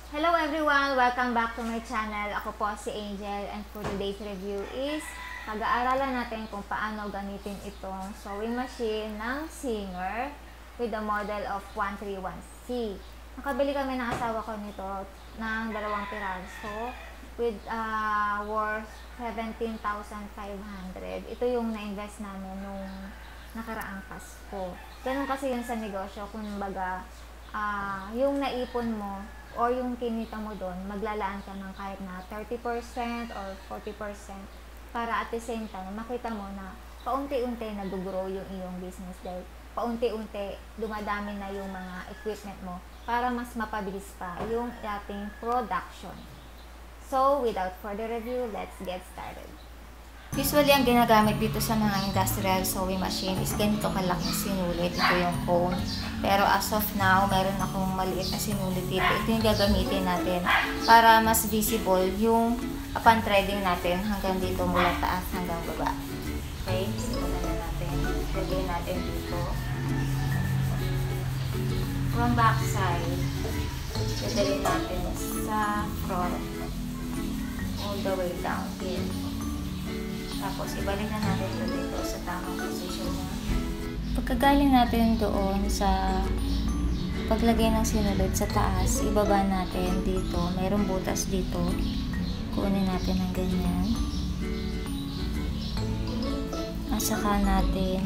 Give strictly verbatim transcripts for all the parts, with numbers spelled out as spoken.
Hello everyone! Welcome back to my channel. Ako po si Angel and for today's review is pag-aaralan natin kung paano gamitin itong sewing machine ng Singer with the model of one thirty-one C. Nakabili kami ng asawa ko nito ng dalawang piraso with uh, worth seventeen thousand five hundred. Ito yung na-invest namin nung nakaraang Pasko. Ganun kasi yun sa negosyo. Kung baga, uh, yung naipon mo or yung kinita mo doon, maglalaan ka ng kahit na thirty percent or forty percent para at the same time, makita mo na paunti-unti nag-grow yung iyong business dahil paunti-unti dumadami na yung mga equipment mo para mas mapabilis pa yung ating production. So, without further review, let's get started. Usually, ang ginagamit dito sa mga industrial sewing machine is ganito kalaking sinulit. Ito yung cone. Pero as of now, meron akong maliit na sinulit dito. Ito yung gagamitin natin para mas visible yung upon threading natin hanggang dito mula taas hanggang baba. Okay? Simulan na natin. Lagay natin dito. From back side, dadalhin natin sa front all the way down here. Tapos, ibalik na natin ito dito sa tamang position niya. Pagkagaling natin doon sa paglagay ng sinulid sa taas, ibaba natin dito. Mayroong butas dito. Kunin natin ng ganyan. At saka natin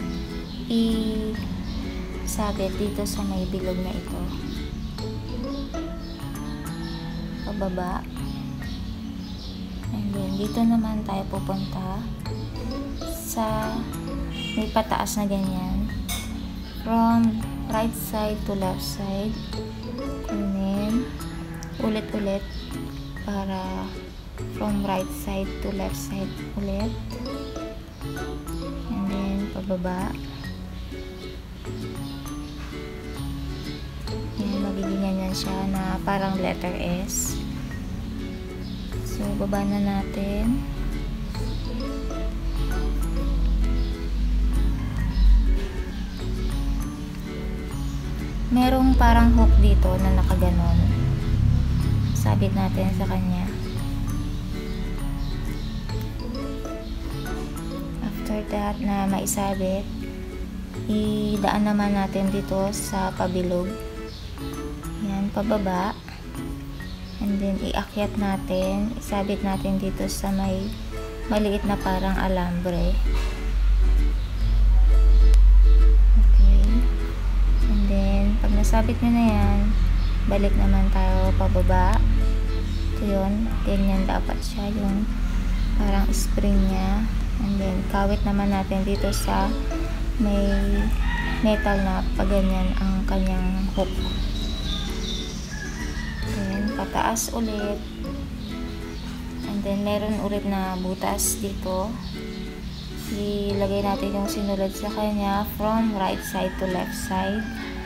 i-sabit dito sa may bilog na ito. Pababa. And then, dito naman tayo pupunta sa may pataas na ganyan. From right side to left side. Kunin. Ulit-ulit. Para from right side to left side ulit. And then, pababa. Yan, magiging ganyan siya na parang letter S. So, baba na natin. Merong parang hook dito na nakaganon. Sabit natin sa kanya. After that na maisabit, idaan naman natin dito sa pabilog. Yan, pababa. And then, iakyat natin. Isabit natin dito sa may maliit na parang alambre. Okay. And then, pag nasabit nyo na yan, balik naman tayo pababa. Ito yun. Ganyan dapat siya. Yung parang spring niya. And then, kawit naman natin dito sa may metal na paganyan ang kanyang hook. Pataas ulit. And then, meron ulit na butas dito. Ilagay natin yung sinulad sa kanya from right side to left side.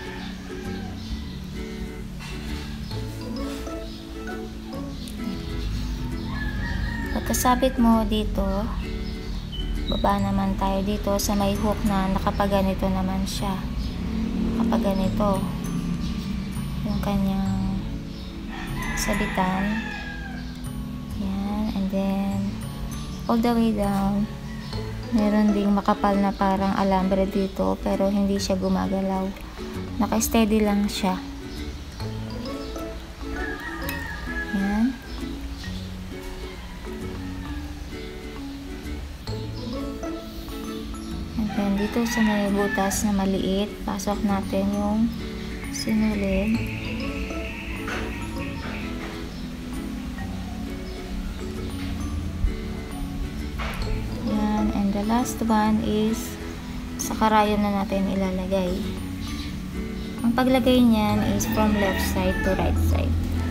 Pagkasabit mo dito, baba naman tayo dito sa may hook na nakapaganito naman siya. Nakapaganito. Yung kanyang sabitan. Yan. And then, all the way down, meron ding makapal na parang alambre dito, pero hindi siya gumagalaw. Naka-steady lang siya. Yan. And then, dito sa may butas na maliit, pasok natin yung sinulid. The last one is sa karayom na natin ilalagay. Ang paglagay niyan is from left side to right side.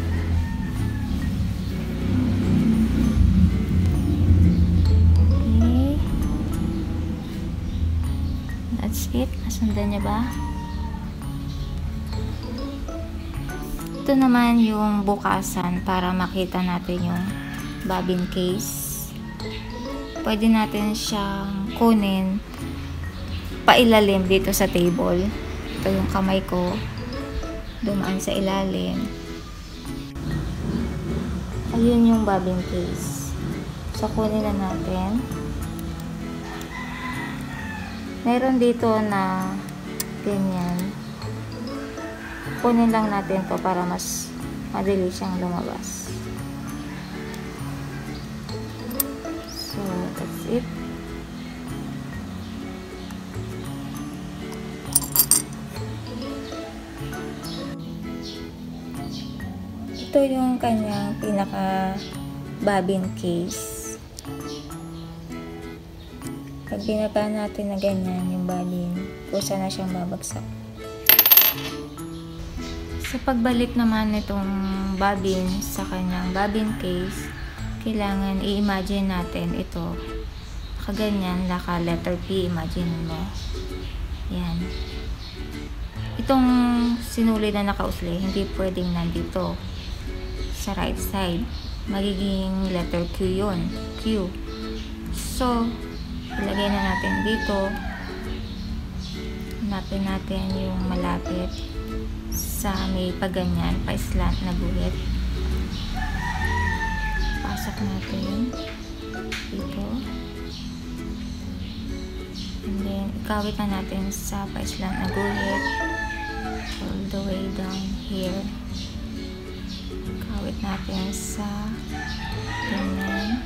Okay. That's it. Nasundan niya ba? Ito naman yung bukasan para makita natin yung bobbin case. Pwede natin siyang kunin pailalim dito sa table. Ito yung kamay ko. Dumaan sa ilalim. yung bobbin case. So, kunin na natin. Meron dito na ganyan. Kunin lang natin to para mas madali siyang lumabas. So, that's it. Ito yung kanyang pinaka bobbin case. Pag binaba natin na ganyan yung bobbin, kusa na siyang babagsak. Sa pagbalik naman nitong bobbin sa kanyang bobbin case, kailangan i-imagine natin ito. Kaganyan, naka letter P, imagine mo. Yan. Itong sinulid na nakausli, hindi pwedeng nandito sa right side. Magiging letter Q yun. Q. So, ilagay na natin dito. Hanapin natin yung malapit sa may paganyan, pa-slant na guhit. Pasok natin dito. And then, ikawit na natin sa pa-slant na guhit all the way down here. Ikawit natin sa ganyan.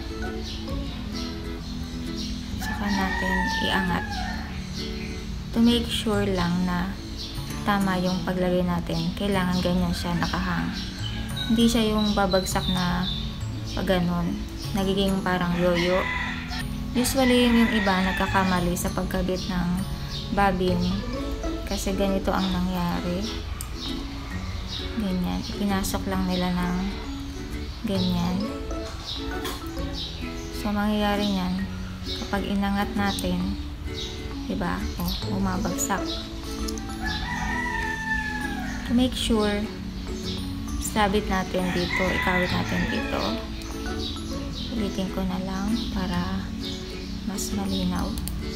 Saka natin iangat. To make sure lang na tama yung paglagay natin, kailangan ganyan siya nakahang. Hindi siya yung babagsak na pag ganon, nagiging parang yoyo. Usually yung iba nagkakamali sa pagkabit ng bobbin kasi ganito ang nangyari. Ganyan, pinasok lang nila ng ganyan. So mangyayari niyan kapag inangat natin, diba? O, bumabagsak. To make sure, sabit natin dito, ikawit natin dito. Ulitin ko na lang para mas malinaw.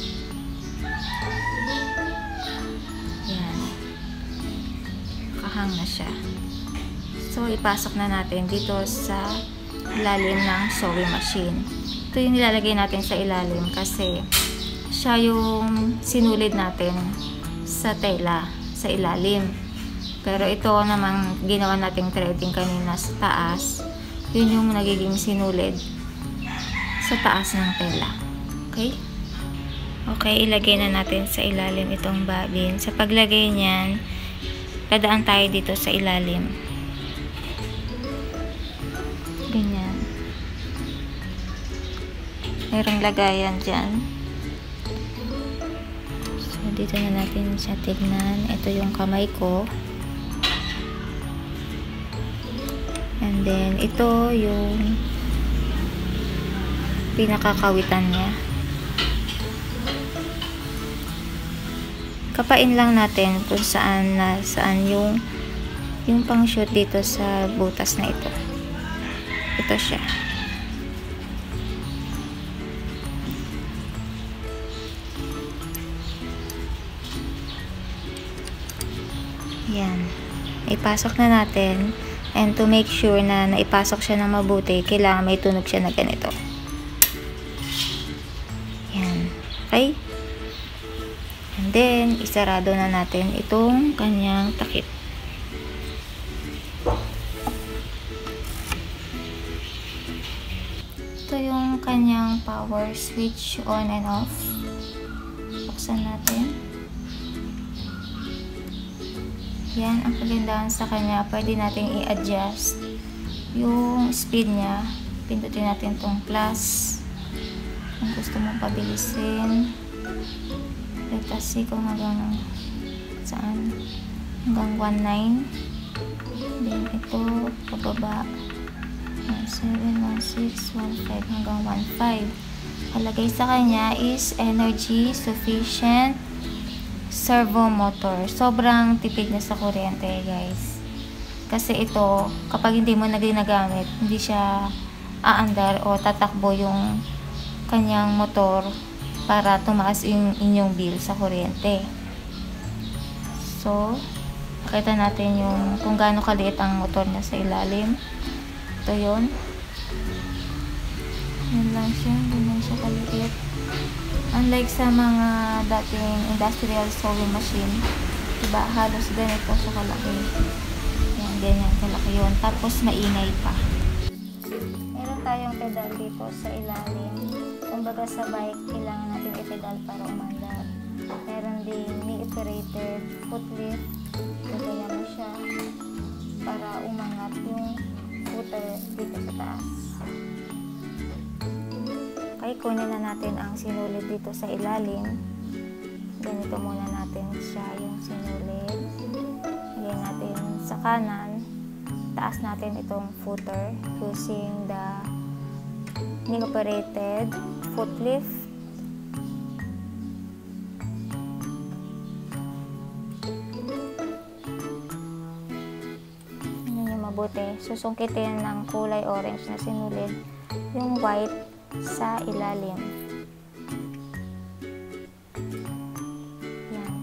Yan. Kahang na siya. So, ipasok na natin dito sa ilalim ng sewing machine. Ito yung nilalagay natin sa ilalim kasi siya yung sinulid natin sa tela, sa ilalim. Pero ito namang ginawa nating threading kanina sa taas, yun yung nagiging sinulid sa taas ng tela. Okay? Okay, ilagay na natin sa ilalim itong bobbin. Sa paglagay niyan, dadaan tayo dito sa ilalim. Ganyan. Merong lagayan dyan. So, dito na natin siya tignan. Ito yung kamay ko. And then, ito yung pinakakawitan niya. Kapain lang natin kung saan na saan yung yung pang shoot dito sa butas na ito. Ito siya. Yan. Ipasok na natin. And to make sure na naipasok siya ng mabuti, kailangan may tunog siya na ganito. Yan. Okay? And then, isarado na natin itong kanyang takip. Ito yung kanyang power switch on and off. Buksan natin. Yan, ang kagandahan sa kanya, pwede natin i-adjust yung speed niya. Pindutin natin itong plus. Kung gusto mong pabilisin. Let us see kung hanggang saan. Hanggang one nine. Then ito, pababa. one seven, one six, one five hanggang one five. Kalagay sa kanya is energy sufficient servo motor. Sobrang tipid na sa kuryente, guys. Kasi ito, kapag hindi mo na ginagamit, hindi siya aandar o tatakbo yung kanyang motor para tumaas yung inyong bill sa kuryente. So, makita natin yung kung gaano kaliit ang motor niya sa ilalim. Ito yun. Yan lang siya, hindi lang siya kaliit. Unlike sa mga dating industrial sewing machine, diba, halos ganito siya kalaki. Yan, ganyan kalaki yun. Tapos maingay pa. Meron tayong pedal dito sa ilalim. Kumbaga sa bike, kailangan natin i-pedal para umandar. Meron din knee-operated foot lift. Ganyan mo siya para umangat yung footer dito sa taas. Okay, kunin na natin ang sinulid dito sa ilalim. Ganito muna natin siya yung sinulid. Lagyan natin sa kanan. Taas natin itong footer using the knee-operated foot lift. Ano yung mabuti? Susungkitin ng kulay orange na sinulid yung white sa ilalim. Yan.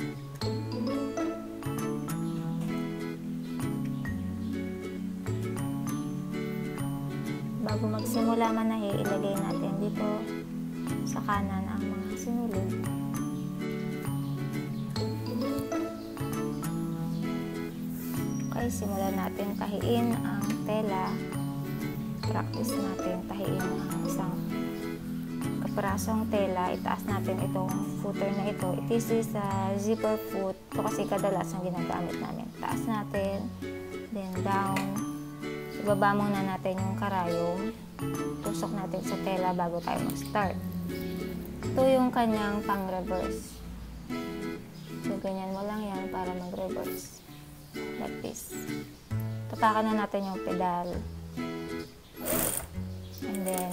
Bago magsimula manahi, ilagay natin dito sa kanan ang mga sinulid. Okay, simulan natin tahiin ang tela. Practice natin tahiin ang isang kaparasong tela. Itaas natin itong footer na ito. This is a zipper foot. Ito kasi kadalasan ginagamit namin. Taas natin, then down. Ibaba muna natin yung karayom. Tusok natin sa tela bago tayo mag-start. Ito yung kanyang pang-reverse. So, ganyan mo lang yan para mag-reverse. Like this. Tatakan na natin yung pedal. And then,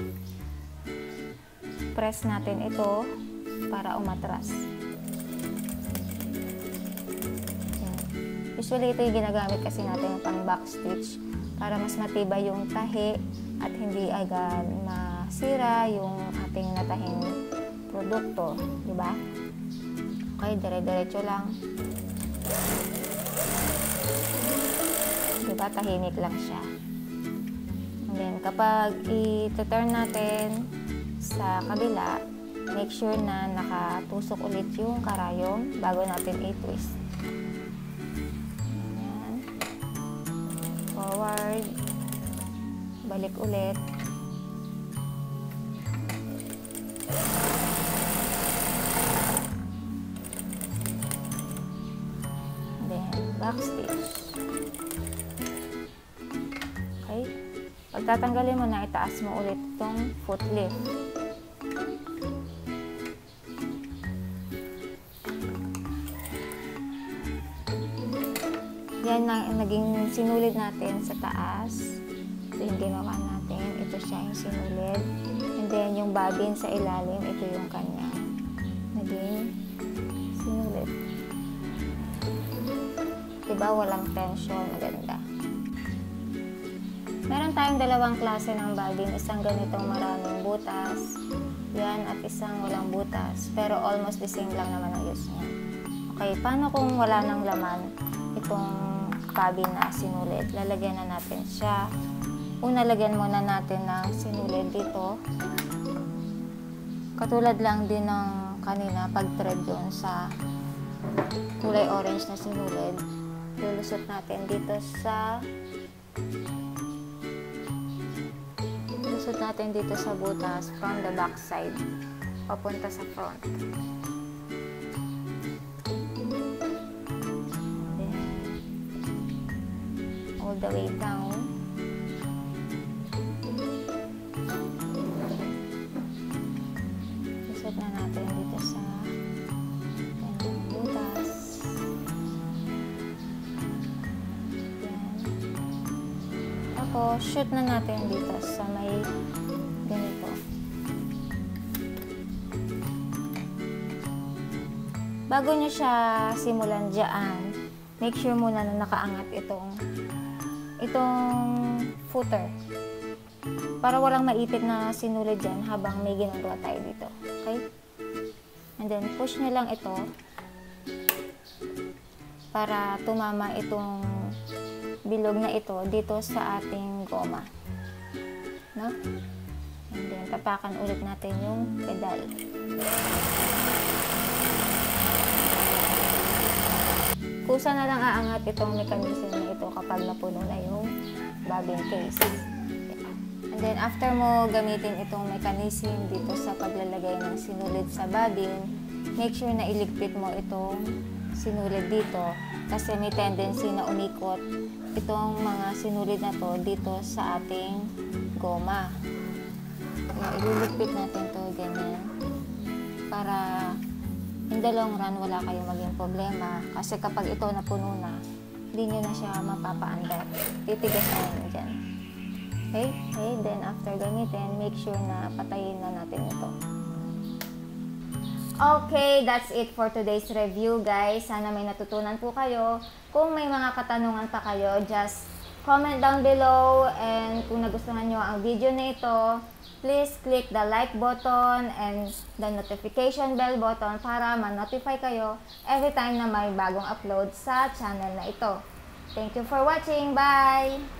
press natin ito para umatras. Yan. Usually, ito yung ginagamit kasi natin pang backstitch para mas matibay yung tahi at hindi agad masira yung ating natahing produkto. Diba? Okay, dire-diretso lang. Diba? Tahimik lang siya. And then, kapag i-turn natin sa kabila, make sure na nakatusok ulit yung karayom bago natin i-twist. Ayan. Forward. Balik ulit. And then, backstitch. Okay. Pag tatanggalin mo na, itaas mo ulit itong foot lift. Yan ang naging sinulid natin sa taas. Ito yung ginawa natin. Ito siya yung sinulid. And then, yung bobbin sa ilalim, ito yung kanyang naging sinulid. Diba? Walang tension. Maganda. Meron tayong dalawang klase ng bobbin. Isang ganitong maraming butas. Yan. At isang walang butas. Pero almost the same lang naman ang use niya. Okay. Paano kung wala ng laman itong bobbin na sinulid? Lalagyan na natin siya. Una, lagyan muna natin ng sinulid dito. Katulad lang din ng kanina pag-thread doon sa kulay orange na sinulid. Lulusot natin dito sa lulusot natin dito sa butas from the back side papunta sa front. Then, all the way down. Lusot na natin dito sa kanyang butas. Tapos, shoot na natin dito sa may ganito. Bago nyo siya simulan dyan, make sure muna na nakaangat itong itong footer. Para walang maipit na sinulid dyan habang may ginagawa tayo dito. Okay? And then, push nyo lang ito para tumama itong bilog na ito dito sa ating goma. No? And then, tapakan ulit natin yung pedal. Kusa na lang aangat itong mechanism na ito kapag napuno na yung bobbin case. And then, after mo gamitin itong mechanism dito sa paglalagay ng sinulid sa bobbin, make sure na iligpit mo itong sinulid dito kasi may tendency na umikot itong mga sinulid na to dito sa ating goma. Kaya ililigpit natin to ganyan para in the long run wala kayong maging problema kasi kapag ito napuno na, hindi nyo na siya mapapaandar. Titigas na yun dyan. Okay? Okay, then after gamitin, make sure na patayin na natin ito. Okay, that's it for today's review, guys. Sana may natutunan po kayo. Kung may mga katanungan pa kayo, just comment down below. And kung nagustuhan nyo ang video na ito, please click the like button and the notification bell button para ma-notify kayo every time na may bagong upload sa channel na ito. Thank you for watching. Bye!